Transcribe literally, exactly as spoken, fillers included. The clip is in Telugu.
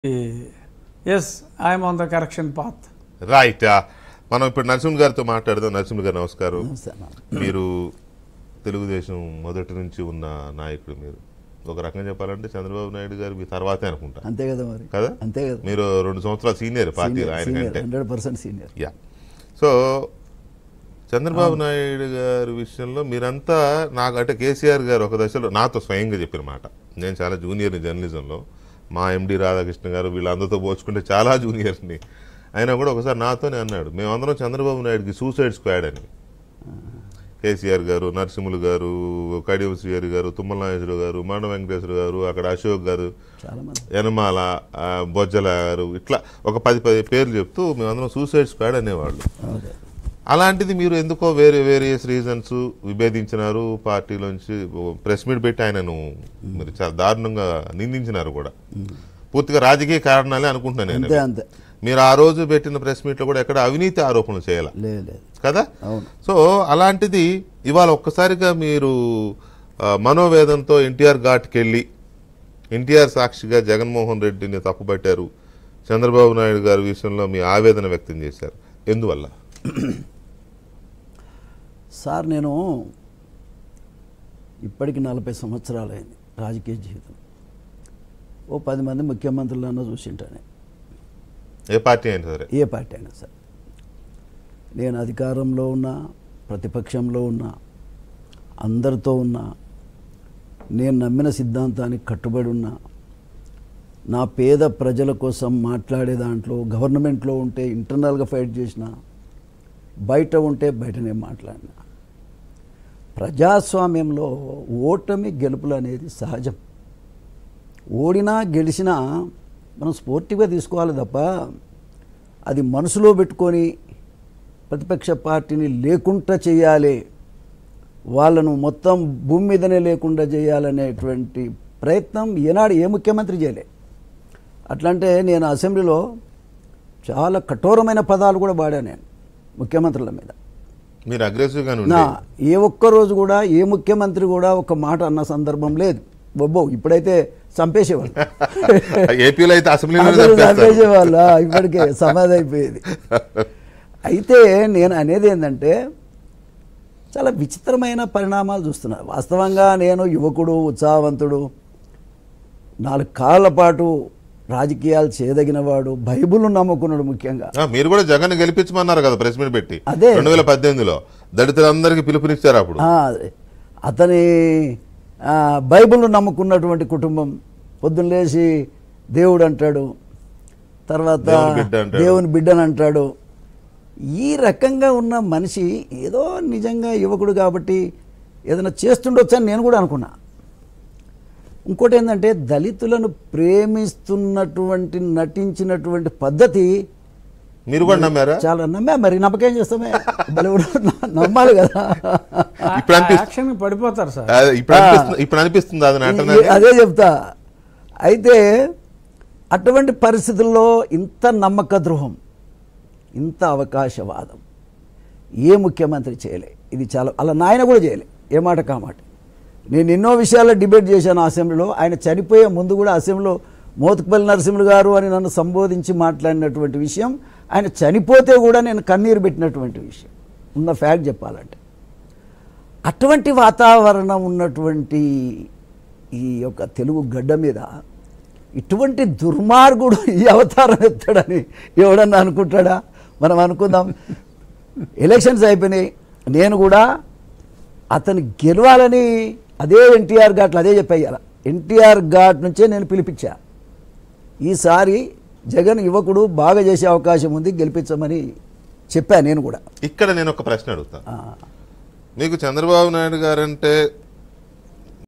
Yes, I am on the correction path. Right. మనం ఇప్పుడు నరసింహ గారితో మాట్లాడదాం. నరసింహ గారు నమస్కారం. మీరు తెలుగుదేశం మొదటి నుంచి ఉన్న నాయకుడు. మీరు ఒక రకంగా చెప్పాలంటే చంద్రబాబు నాయుడు గారు మీ తర్వాతే అనుకుంటా. అంతే కదా మరి. కదా అంతే కదా. మీరు రెండు సంవత్సరాలు సీనియర్ పార్టీ ఆయన కంటే. Hundred percent senior. Yeah. So Chandrababu Naidu గారి విషయంలో మీరంతా నాకు అంటే కేసీఆర్ గారు ఒక దశలో నాతో స్వయంగా చెప్పిన మాట. నేను చాలా జూనియర్ జర్నలిజంలో, మా ఎండి రాధాకృష్ణ గారు వీళ్ళందరితో పోల్చుకుంటే చాలా జూనియర్ని. అయినా కూడా ఒకసారి నాతోనే అన్నాడు, మేమందరం చంద్రబాబు నాయుడుకి సూసైడ్ స్క్వాడ్ అని. కేసీఆర్ గారు, నరసింహులు గారు, కడియం శ్రీహరి గారు, తుమ్మల నాగేశ్వర గారు, మాండ వెంకటేశ్వర గారు, అక్కడ అశోక్ గారు, యనమాల, బొజ్జల గారు, ఇట్లా ఒక పది పది పేర్లు చెప్తూ మేమందరం సూసైడ్ స్క్వాడ్ అనేవాళ్ళు. అలాంటిది మీరు ఎందుకో వేరే వేరియస్ రీజన్స్ విభేదించినారు, పార్టీలోంచి ప్రెస్ మీట్ పెట్టి ఆయనను మీరు చాలా దారుణంగా నిందించినారు కూడా. పూర్తిగా రాజకీయ కారణాలే అనుకుంటున్నాను నేను. మీరు ఆ రోజు పెట్టిన ప్రెస్ మీట్లో కూడా ఎక్కడ అవినీతి ఆరోపణలు చేయాలి కదా. సో అలాంటిది ఇవాళ ఒక్కసారిగా మీరు మనోవేదంతో ఎన్టీఆర్ ఘాట్కి వెళ్ళి ఎన్టీఆర్ సాక్షిగా జగన్మోహన్ రెడ్డిని తప్పుపట్టారు, చంద్రబాబు నాయుడు గారి విషయంలో మీ ఆవేదన వ్యక్తం చేశారు. ఎందువల్ల? సార్, నేను ఇప్పటికి నలభై సంవత్సరాలు అయింది రాజకీయ జీవితం. ఓ పది మంది ముఖ్యమంత్రులన్నా చూసింటాను. ఏ పార్టీ అయినా సరే, ఏ పార్టీ అయినా సరే. నేను అధికారంలో ఉన్నా, ప్రతిపక్షంలో ఉన్నా, అందరితో ఉన్నా, నేను నమ్మిన సిద్ధాంతానికి కట్టుబడి ఉన్నా, నా పేద ప్రజల కోసం మాట్లాడే దాంట్లో గవర్నమెంట్లో ఉంటే ఇంటర్నల్గా ఫైట్ చేసిన, బయట ఉంటే బయటనే మాట్లాడినా. ప్రజాస్వామ్యంలో ఓటమి గెలుపులు అనేది సహజం. ఓడినా గెలిచినా మనం స్పోర్టివ్గా తీసుకోవాలి తప్ప అది మనసులో పెట్టుకొని ప్రతిపక్ష పార్టీని లేకుండా చేయాలి, వాళ్ళను మొత్తం భూమి మీదనే లేకుండా చేయాలనేటువంటి ప్రయత్నం ఏనాడు ఏ ముఖ్యమంత్రి చేయలే. అట్లంటే నేను అసెంబ్లీలో చాలా కఠోరమైన పదాలు కూడా వాడాను నేను ముఖ్యమంత్రుల మీద. మీరు అగ్రెసివ్గా నా ఏ ఒక్క రోజు కూడా ఏ ముఖ్యమంత్రి కూడా ఒక మాట అన్న సందర్భం లేదు. బొబ్బో ఇప్పుడైతే చంపేసేవాళ్ళు, ఏపీలో అయితే చంపేసేవాళ్ళు, ఇప్పటికే సమాధి అయిపోయేది. అయితే నేను అనేది ఏంటంటే చాలా విచిత్రమైన పరిణామాలు చూస్తున్నా. వాస్తవంగా నేను యువకుడు, ఉత్సాహవంతుడు, నాలుగు కాళ్ళ పాటు రాజకీయాలు చేయదగినవాడు, బైబుల్ నమ్ముకున్నాడు. ముఖ్యంగా మీరు కూడా జగన్ గెలిపించమన్నారు కదా ప్రెస్ మీట్ పెట్టి. అదే రెండు వేల పద్దెనిమిదిలో దళితులందరికీ పిలుపునిచ్చారు అప్పుడు. అతని బైబుల్ నమ్ముకున్నటువంటి కుటుంబం. పొద్దున్న లేచి దేవుడు అంటాడు, తర్వాత దేవుని బిడ్డని అంటాడు. ఈ రకంగా ఉన్న మనిషి ఏదో నిజంగా యువకుడు కాబట్టి ఏదైనా చేస్తుండొచ్చు అని నేను కూడా అనుకున్నా. ఇంకోటి ఏంటంటే దళితులను ప్రేమిస్తున్నటువంటి నటించినటువంటి పద్ధతి మీరు కూడా నమ్మారా? చాలా నమ్మా. మరి నమ్మకం చేస్తామే, నమ్మాలి కదా. పడిపోతారు సార్. ఇప్పుడు అనిపిస్తుంది అదే చెప్తా. అయితే అటువంటి పరిస్థితుల్లో ఇంత నమ్మక ద్రోహం, ఇంత అవకాశవాదం ఏ ముఖ్యమంత్రి చేయలే. ఇది చాలా అలా నాయన కూడా చేయలే. ఏ మాట కామాట. నేను ఎన్నో విషయాల్లో డిబేట్ చేశాను అసెంబ్లీలో. ఆయన చనిపోయే ముందు కూడా అసెంబ్లీలో మోత్కుపల్లి నరసింహులు గారు అని నన్ను సంబోధించి మాట్లాడినటువంటి విషయం, ఆయన చనిపోతే కూడా నేను కన్నీరు పెట్టినటువంటి విషయం ఉన్న ఫ్యాక్ట్ చెప్పాలంటే. అటువంటి వాతావరణం ఉన్నటువంటి ఈ యొక్క తెలుగు గడ్డ మీద ఇటువంటి దుర్మార్గుడు ఈ అవతారం ఎత్తాడని ఎవడన్నా అనుకుంటాడా? మనం అనుకుందాం. ఎలక్షన్స్ అయిపోయినాయి. నేను కూడా అతను గెలవాలని అదే ఎన్టీఆర్ ఘాట్లు అదే చెప్పేయాల. ఎన్టీఆర్ ఘాట్ నుంచే నేను పిలిపించా. ఈసారి జగన్ యువకుడు బాగా చేసే అవకాశం ఉంది, గెలిపించమని చెప్పా నేను కూడా. ఇక్కడ నేను ఒక ప్రశ్న అడుగుతా. మీకు చంద్రబాబు నాయుడు గారంటే